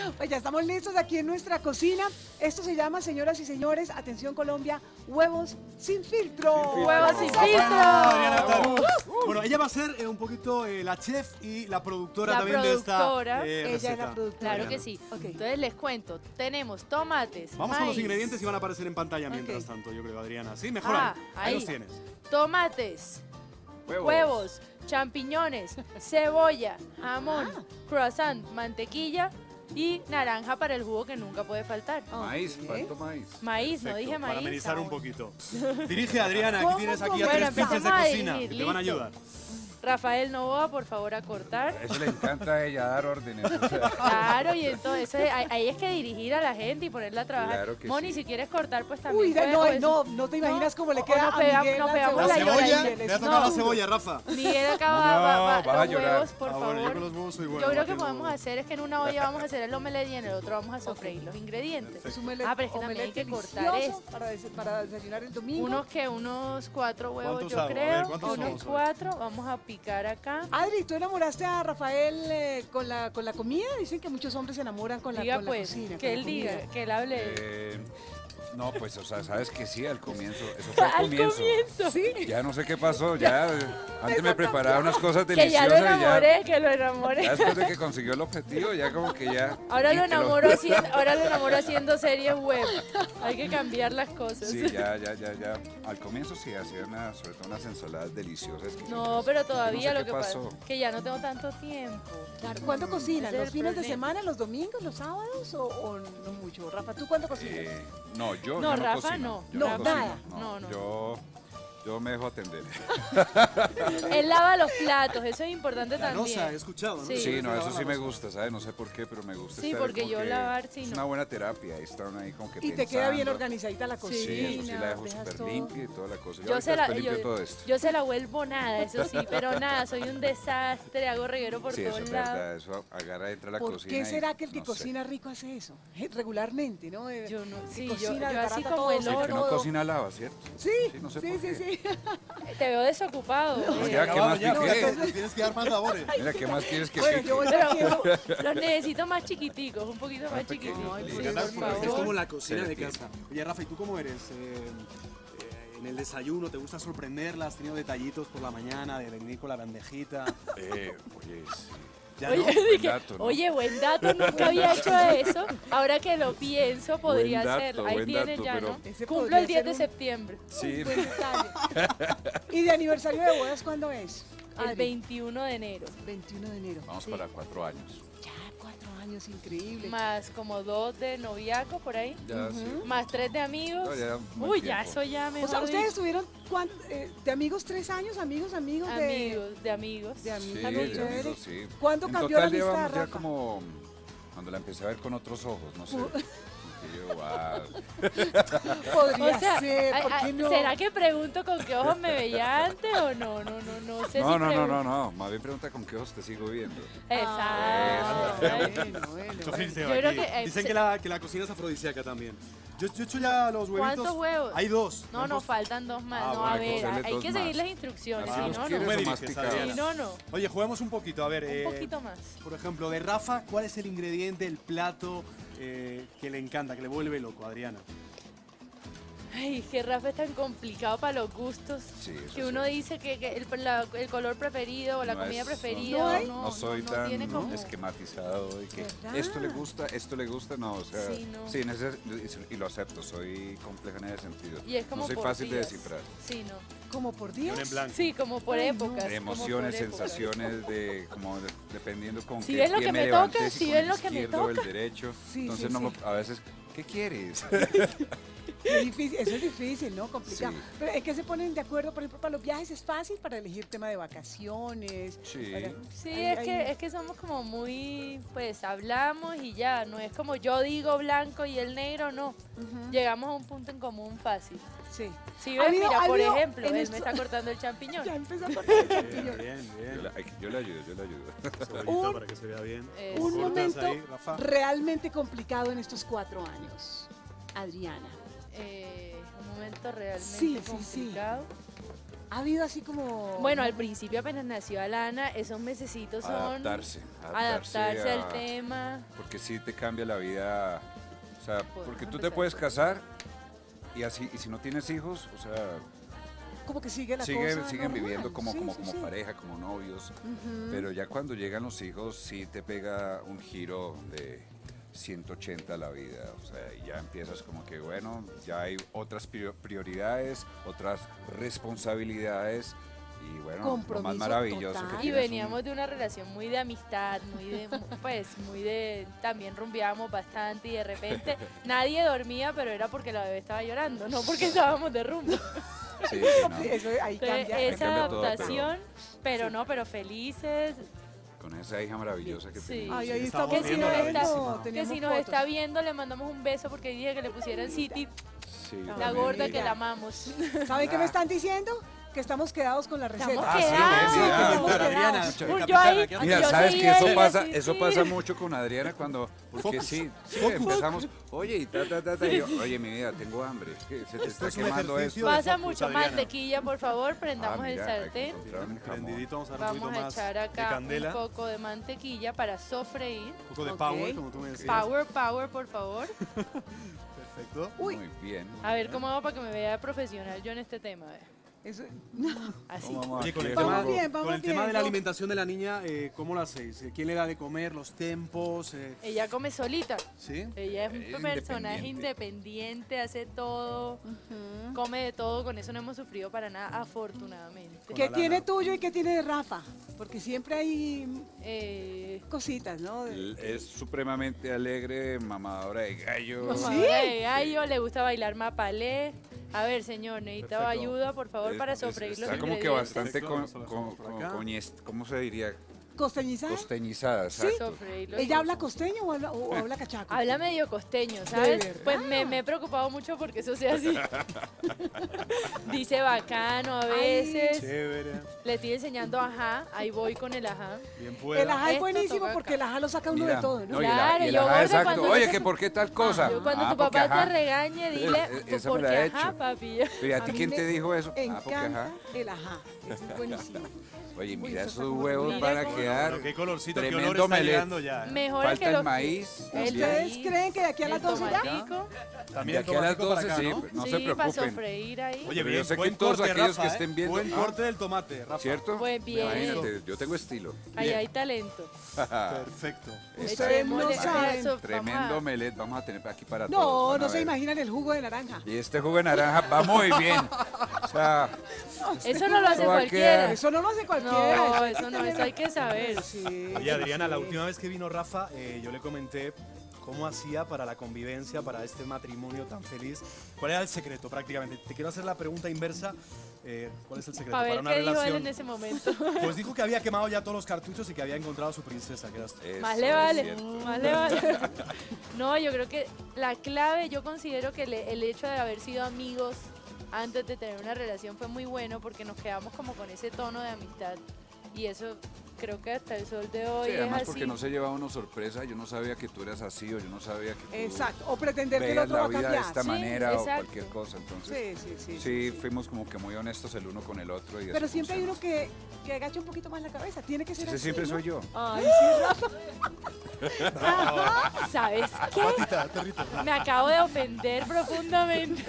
Pues ya estamos listos aquí en nuestra cocina. Esto se llama, señoras y señores, atención Colombia, huevos sin filtro. ¡Huevos sin filtro! Adriana Tarú. Bueno, ella va a ser un poquito la chef y la productora también de esta Ella receta. es la productora. Claro que sí. Ok. Entonces les cuento, tenemos tomates, Vamos con los maíz, ingredientes y van a aparecer en pantalla mientras Ok. tanto, yo creo, Adriana. Sí, mejor ahí. Ahí ahí. los tienes. tomates, huevos, champiñones, cebolla, jamón, croissant, mantequilla y naranja para el jugo que nunca puede faltar. Maíz, Ok. faltó maíz. Maíz, no dije maíz. Para amenizar un aún. poquito. Dirige a Adriana, aquí ¿Cómo, tienes aquí cómo? a Bueno, tres pinches de empecemos a cocina dirigir, que te van a listo. ayudar. Rafael Novoa, por favor, a cortar. Eso le encanta a ella, dar órdenes. O sea, Claro, y entonces ahí es que dirigir a la gente y ponerla a trabajar. Claro que Moni, sí. si quieres cortar, pues también. Uy, puedes, no te imaginas cómo le o queda nos a pegamos- Miguel nos la pegamos La la cebolla, lloradita. me ha tocado la No. cebolla, Rafa. Miguel acaba No, vas a los llorar. huevos, por Bueno, yo favor. con los huevos soy bueno. Yo creo no que tengo- podemos hacer es que en una olla vamos a hacer el omelette y en el otro vamos a sofreír los ingredientes. Es un omelette- Ah, pero es que también hay omelette que cortar delicioso esto. para desayunar el domingo. Unos 4 huevos, ¿Cuántos yo hago? A ver, creo. ¿cuántos Unos somos hoy? 4. Vamos a picar acá. Adri, ¿tú enamoraste a Rafael con la comida? Dicen que muchos hombres se enamoran con la, Diga con la pues, cocina. que con la él diga, comida. que él hable. no, pues, o sea, sabes que sí, al comienzo. Eso fue al Al comienzo. comienzo. Ya no sé qué pasó, ya. Antes me preparaba unas cosas Que ya deliciosas lo y ya. enamoré, que lo enamoré. Ya después de que consiguió el objetivo, ya como que ya. Ahora y lo te enamoro haciendo series web. Hay que cambiar las cosas. Sí, ya. Al comienzo sí, hacía sobre todo unas ensaladas deliciosas. que No, pero todavía no sé lo qué que pasa pasó. es que ya no tengo tanto tiempo. Claro, ¿cuándo cocinan? Ese es ¿Los el fines de problema. semana, los domingos, los sábados o no mucho? Rafa, ¿tú cuándo cocinas? No, yo No, yo Rafa, cocino. no. Yo No, cocino, nada. No. Yo me dejo atender. Él lava los platos, eso es importante La también. Rosa, he escuchado, ¿no? Sí. Sí, no, Lavar eso la sí me rosa. gusta, ¿sabes? No sé por qué, pero me gusta. Sí, estar porque como yo que lavar, sí, es no. una buena terapia, están ahí como que Y te queda bien pensando. organizadita la cocina. Sí, eso sí la dejo dejas súper todo. limpia y toda la cosa. Yo se, ahorita la, después limpio todo esto. yo se la vuelvo nada, eso sí, pero nada, soy un desastre, hago reguero por Sí, eso todos es lados. verdad, eso agarra, entra a la ¿Por cocina. qué y será que el que no sé. cocina rico hace eso? Regularmente, ¿no? Yo no, Que sí, yo cocina, así desbarata como todo, el Sí, que oro. no cocina lava, ¿cierto? Sí, Sí, no sé sí, por sí, qué. sí. Te veo desocupado. No, eh. ya, ¿qué Acabado más ya, piqué? fíjate, tienes que dar más sabores. Mira, ¿qué más quieres que Bueno, pique? yo voy Pero quiero. los necesito más chiquiticos, un poquito más pequeños. chiquititos. Ay, sí, por Porque anda- por favor. es como favor. la cocina de Selectivo. casa. Oye, Rafa, ¿y tú cómo eres? En el desayuno, ¿te gusta sorprenderla? ¿Has tenido detallitos por la mañana de venir con la bandejita? Oye, sí. ¿Ya Oye, no? dije, dato, ¿no? oye, buen dato, nunca había hecho eso. Ahora que lo pienso, podría Buen dato, hacerlo. Ahí buen tienes dato, ya, pero- ¿no? Ese Cumplo podría el 10 ser de un- septiembre, Sí, Buen detalle. ¿Y de aniversario de bodas cuándo es? el Adri? 21 de enero. 21 de enero. vamos Sí. para 4 años. Ya, 4 años, increíble. Más como 2 de noviaco por ahí. Ya, sí. Más 3 de amigos. No, ya, buen Uy, ya tiempo. eso ya me O sea, ¿ustedes tuvieron de amigos 3 años? ¿Amigos de...? amigos, de amigos. De amigos. Sí, Algo de chévere. amigos, sí. ¿Cuándo En cambió la total amistad, llevamos ya Rafa? como cuando la empecé a ver con otros ojos, no sé. Y yo, wow. Podría O sea, ser, ¿por qué no? ¿será que pregunto con qué ojos me veía antes o no? No sé si pregunto. No. Más bien pregunta con qué ojos te sigo viendo. Exacto. Bueno. Mucho filtro Yo creo aquí. que, Dicen se- que la cocina es afrodisíaca también. Yo he hecho ya los huevitos. ¿Cuántos huevos? Hay 2. No, nos faltan 2 más. Ah, no, bueno, a hay que ver, hacerle hay 2 que seguir más. las instrucciones. Así Si los no, quieres Me o más diriges, picados. Adriana. Si no, no. Oye, juguemos un poquito. A ver, Un poquito más. por ejemplo, de Rafa, ¿cuál es el ingrediente, el plato que le encanta, que le vuelve loco, Adriana? Ay, que Rafa es tan complicado para los gustos. Sí, eso Que sí. uno dice que el color preferido o la No comida es- preferida. no o hay. No soy no tan tiene como... esquematizado y que ¿Verdad? esto le gusta, no, o sea, Sí, no. sí, y lo acepto, soy compleja en ese sentido. Y es como no soy por fácil de días. descifrar. Sí, no. ¿Como por Y un en días? blanco. Sí, como por Ay, no. épocas. De como por emociones, épocas. sensaciones, dependiendo con Si qué ves lo pie que me me levanté, toca, si si con ves el lo que me izquierdo o el toca. derecho. Sí, Entonces sí, no sí. a veces, ¿qué quieres? Qué difícil, eso es difícil, ¿no? Complicado. Sí. Pero es que se ponen de acuerdo, por ejemplo, para los viajes es fácil para elegir tema de vacaciones. Sí. Sí, Hay- es que somos como muy, pues hablamos y ya, no es como yo digo blanco y el negro, no. Ujú. Llegamos a un punto en común fácil. Sí. Si Ha ves, habido- mira, ha por habido ejemplo, en él esto- me está cortando el champiñón. Ya empezó a cortar el Bien, champiñón. bien, bien. Yo le ayudo. Cebollita Un- para que se vea bien. Eso. Un ¿Cómo cortas momento ahí, Rafa? realmente complicado en estos 4 años. Adriana. Un momento realmente Sí, sí, sí. complicado. Ha habido así como... Bueno, al principio apenas nació Alana, esos mesecitos son Adaptarse al tema. Porque sí te cambia la vida, o sea, Podemos porque tú te empezar. puedes casar y así, y si no tienes hijos, o sea, Como que sigue la siguen cosa viviendo normal. como, Sí, como, sí, como sí. pareja, como novios, Ujú. pero ya cuando llegan los hijos sí te pega un giro de 180 a la vida, o sea, y ya empiezas como que, bueno, ya hay otras prioridades, otras responsabilidades y bueno, lo más Compromiso maravilloso total. que Y tienes veníamos de una relación muy de amistad, muy de, también rumbeábamos bastante y de repente nadie dormía, pero era porque la bebé estaba llorando, no porque estábamos de rumbo. Sí, sí, no, Eso ahí Entonces, cambia. esa cambia todo, adaptación, pero felices, con esa hija maravillosa que Sí. tenemos. Ay, ahí Estamos estamos que si nos viendo está, bellísima. que Teníamos si nos fotos. está viendo le mandamos un beso porque dije que le pusieran City, Sí, yo la también. gorda que Mira. la amamos. ¿Saben qué me están diciendo? Que estamos quedados con la receta. Estamos Ah, sí, quedados. sí, que ah, estamos doctora Adriana, quedados. capitana, Yo ahí- ¿qué Mira, Yo sabes soy que eso ella, pasa, sí, eso sí. pasa mucho con Adriana porque Focus. sí, Focus. empezamos, oye, y y yo, oye, mi vida, tengo hambre, que se te está es un quemando ejercicio esto. de Pasa focus, mucho Adriana. mantequilla, por favor, prendamos Ah, mira, el hay que sartén. encontrar un jamón. Prendidito, vamos a dar un Vamos poquito a más echar de acá candela, un poco de mantequilla para sofreír. un poco de Ok. power, como tú me decías. Power, por favor. Perfecto. Uy, Muy bien. A ver cómo hago para que me vea profesional yo en este tema. A ver. eso- Así. ¿Cómo vamos Oye, con el aquí? Vamos tema, bien, con vamos el tema bien, de la yo- alimentación de la niña, ¿cómo lo hacéis? ¿Quién le da de comer? ¿Los tiempos? Ella come solita. ¿Sí? Ella es Ella un es personaje independiente, hace todo, Ujú. come de todo, con eso no hemos sufrido para nada, afortunadamente. Con ¿Qué Alana. tiene tuyo y qué tiene de Rafa? Porque siempre hay Eh, cositas, ¿no? Es supremamente alegre, mamadora de gallo. mamadora de gallo, le gusta bailar mapalé. A ver, señor, necesita Perfecto. ayuda, por favor, para sofreír los Está como que ingredientes. bastante Perfecto, vamos a dejarlo por acá. ¿cómo se diría? ¿Costeñizada? Costeñizada, Sí. exacto. Sofreír los ¿Ella habla costeño o habla cachaco? Habla medio costeño, ¿sabes? verdad? Pues me he preocupado mucho porque eso sea así. Dice bacano a veces. Chévere. Le estoy enseñando ajá, ahí voy con el ajá. Bien El pueda. ajá es Esto buenísimo toca porque el acá. ajá lo saca uno Mira, de todo, ¿no? no, y el Claro, y el yo ajá, gorda exacto. cuando Oye, yo- que por qué tal cosa. Yo cuando Ah, tu porque papá te ajá. regañe, dile, esa me porque la he ajá, hecho. papi. Pero ¿y a A ti mí quién me te dijo eso? Me Ah, porque ajá. encanta el ajá. Eso es buenísimo. Oye, Uy, mira, eso está esos como huevos rico. van a Mira quedar Pero qué colorcito, qué tremendo olor está omelette. llegando ya. Mejor Falta que el los maíz. el ¿Ustedes maíz, creen que de aquí a las el 12 ya? tomatico. También De el aquí a las tomatico para 12, acá, sí, ¿no? no Sí, se para preocupen. sofreír ahí. Oye, Pero bien, yo sé que buen todos corte, aquellos Rafa, que estén viendo- Buen Ah. corte del tomate, Rafa. ¿Cierto? Pues bien. Imagínate, yo tengo estilo. Ahí Bien. hay talento. Perfecto. Ustedes no Echémosle- saben. eso, vamos Tremendo a- omelette vamos a tener aquí para No, todos. van a no se ver. imaginan el jugo de naranja. Y este jugo de naranja va muy bien. O sea, Eso no lo hace Eso va a cualquiera. quedar- Eso no lo hace cualquiera. No, eso no, eso hay que saber. Sí. Oye, Adriana, la última vez que vino Rafa, yo le comenté cómo hacía para la convivencia, para este matrimonio tan feliz. ¿Cuál era el secreto prácticamente? Te quiero hacer la pregunta inversa. ¿Cuál es el secreto Para ver una qué dijo él relación? en ese momento. Pues dijo que había quemado ya todos los cartuchos y que había encontrado a su princesa, que eras tú. eso Más le es vale, cierto. más le vale. No, yo creo que la clave, yo considero que el hecho de haber sido amigos antes de tener una relación fue muy bueno porque nos quedamos como con ese tono de amistad y eso creo que hasta el sol de hoy Sí, además es así. porque no se llevaba uno sorpresa, yo no sabía que tú eras así o yo no sabía que tú Exacto. O pretender que el veías otro la va a vida de cambiar. esta Sí, manera o exacto. cualquier cosa. Entonces, Sí. fuimos como que muy honestos el uno con el otro. Y Pero así siempre hay uno funciona. que agacha un poquito más la cabeza. Tiene que ser Ese así, siempre ¿no? soy yo. Ay, sí, Rafa. ¿Sabes qué? Patita, perrito. Me acabo de ofender profundamente.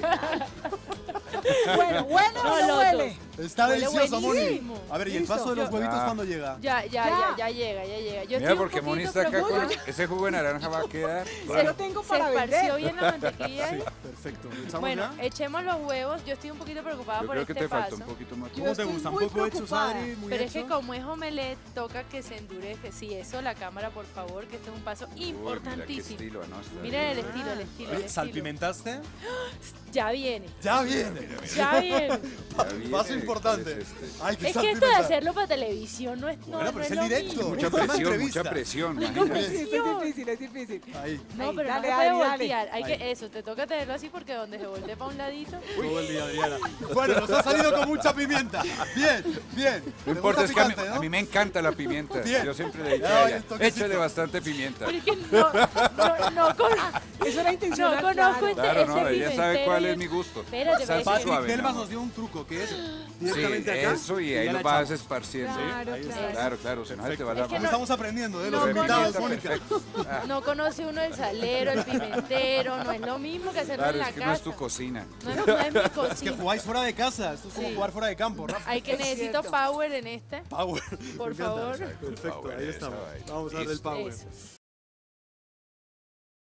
Bueno, bueno, No, no los huele. Está Huele delicioso, Moni. buenísimo. A ver, ¿y el Listo. paso de los huevitos Ah. cuándo llega? Ya llega. Yo Mira, estoy un porque poquito Moni está acá con preocupada. ese jugo de naranja va a quedar. Se lo tengo Se para esparció vender. bien la mantequilla. Sí, ahí. perfecto. ¿Echamos Bueno, ya? echemos los huevos. Yo estoy un poquito preocupada Yo por creo que este te falta paso. un poquito más. Yo ¿Cómo te estoy gusta? ¿Un muy poco hechos, preocupada. Adri? Muy Pero es que hecho. como es omelette, toca que se endurece. Sí, eso, la cámara, por favor, que este es un paso Uy, mira qué importantísimo. estilo, ¿no? Está Miren el bien. estilo, el estilo, el Oye, estilo. ¿salpimentaste? Ya viene, Ya viene. ya viene. Ya viene, Paso ¿cuál importante. es este? Hay que Es que esto de salpimentar. hacerlo para televisión no es, no, Bueno, no pero es es el lo directo. mismo. Mucha Una presión, entrevista. mucha presión, Sí, imagínate. es difícil, es difícil. Ahí, No, Ahí, pero dale, no se puede Adri, dale. voltear. Hay Ahí. que eso, te toca tenerlo así porque donde se voltee para un ladito. todo el día, Adriana. Bueno, nos ha salido con mucha pimienta. Bien, bien. No ¿Te importa, gusta es que picante, a mí me encanta la pimienta. Bien. Yo siempre le he dicho Ya, a el ella, toquecito. échale bastante pimienta. Porque Eso era intencional. No conozco claro. este- Claro, no, ese ella sabe pimentero cuál y es el- mi gusto. Espérate, Salsa espérate. Patrick suave, mi Delmas amor. nos dio un truco, que es directamente acá. Eso, y ya ahí la lo vas echamos. esparciendo. Claro, ahí está. claro. Claro, si no se te va la Es que mano. Estamos aprendiendo de los no invitados, conozco. Mónica. No conoce uno el salero, el pimentero, no es lo mismo que hacerlo Claro, en la es que casa. no es tu cocina. No es mi Es que cocina. jugáis fuera de casa, esto es como Sí. jugar fuera de campo, Rafa. Hay que necesito cierto. power en este. Power. Por Me encanta. favor. Perfecto, Power, ahí eso, estamos. ahí. Vamos a darle el Listo. power. Eso.